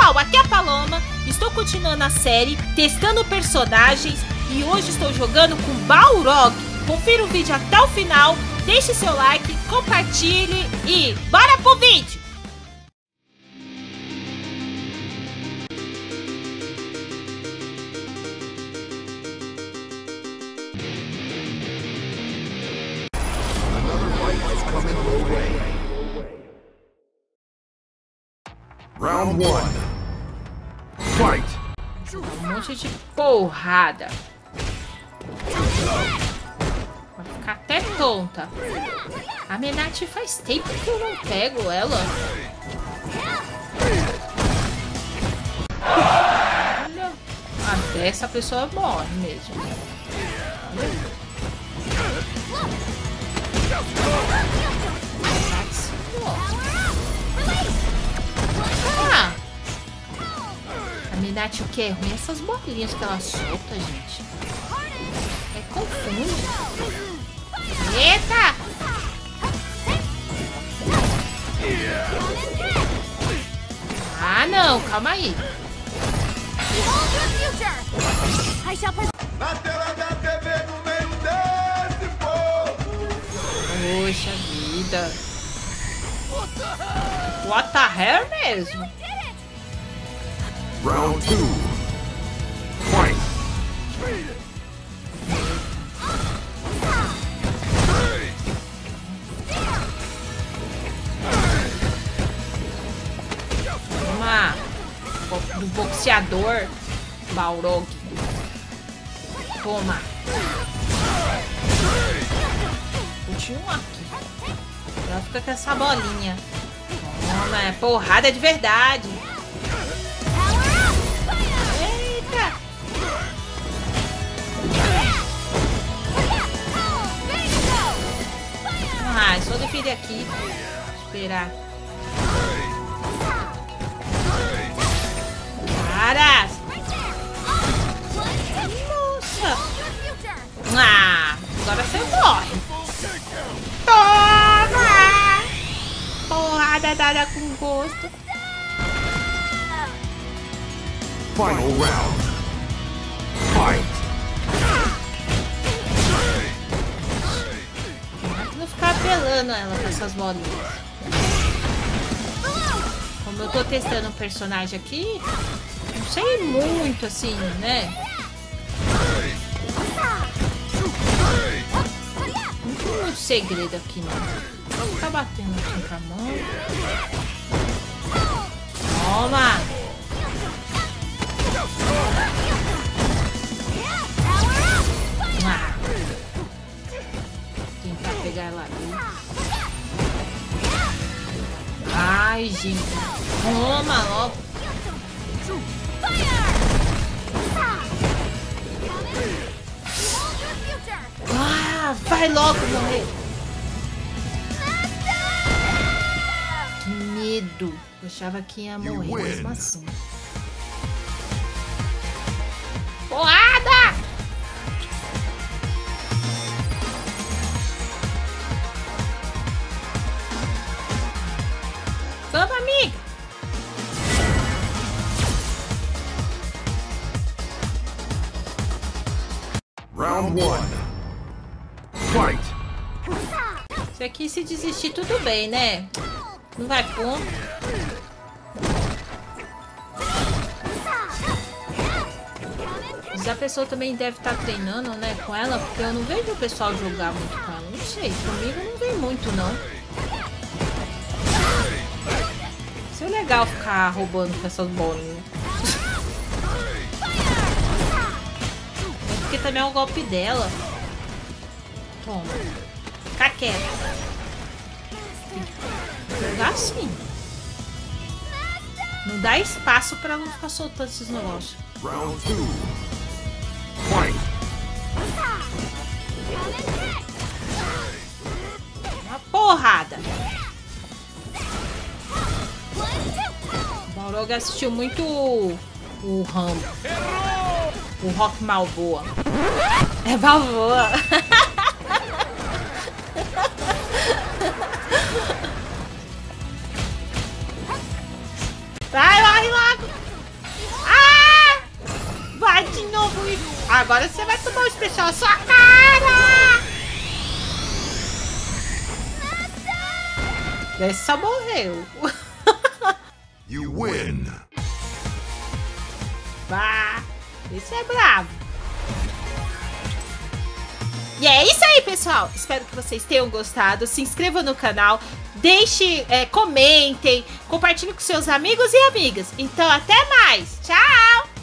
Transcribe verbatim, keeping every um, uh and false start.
pessoal, aqui é a Paloma, estou continuando a série, testando personagens e hoje estou jogando com Balrog. Confira o vídeo até o final, deixe seu like, compartilhe e bora pro vídeo! Round one. Fight. Um monte de porrada. Vai ficar até tonta. A Menat faz tempo que eu não pego ela. Olha. A dessa pessoa morre mesmo. Olha. Ah. A Menat o que é ruim? Essas bolinhas que ela solta, gente. É confuso. Eita! Ah, não. Calma aí. Poxa vida. What the hell mesmo? Round two. Fight. Toma. Do boxeador Balrog. Toma. Tinha um aqui. Ela fica com essa bolinha. Toma, é porrada de verdade. Eita! Ah, só defender aqui. Esperar. Caras! Nossa! Ah, agora você morre. Toma! Porrada dada com gosto. Final round. Fight. Não ficar apelando ela com essas bolinhas. Como eu tô testando um personagem aqui, não sei muito assim, né? Não tem muito segredo aqui, não. Vou ficar batendo assim com a mão. Toma! Ah. Tentar pegar ela ali. Ai, gente. Toma logo. Ah, vai logo morrer. Que medo. Eu achava que ia morrer mesmo assim. Porrada! Vamos, amiga! Round one. Fight. Se aqui se desistir, tudo bem, né? Não vai pôr. Mas a pessoa também deve estar treinando, né, com ela, porque eu não vejo o pessoal jogar muito com ela. Não sei, comigo não vem muito, não. Isso é legal ficar roubando com essas bolinhas. É porque também é o golpe dela. Toma. Fica quieta. Jogar assim. Não dá espaço pra não ficar soltando esses negócios. Round two. Fight. Uma porrada. O Balrog assistiu muito o, o Rambo. O Rock Balboa. É Balboa. Vai, morre logo! agora você vai tomar o especial na sua cara! Esse só morreu. You win. Bah, esse é bravo. E é isso aí, pessoal. Espero que vocês tenham gostado. Se inscrevam no canal. Deixe, é, comentem. Compartilhem com seus amigos e amigas. Então, até mais. Tchau!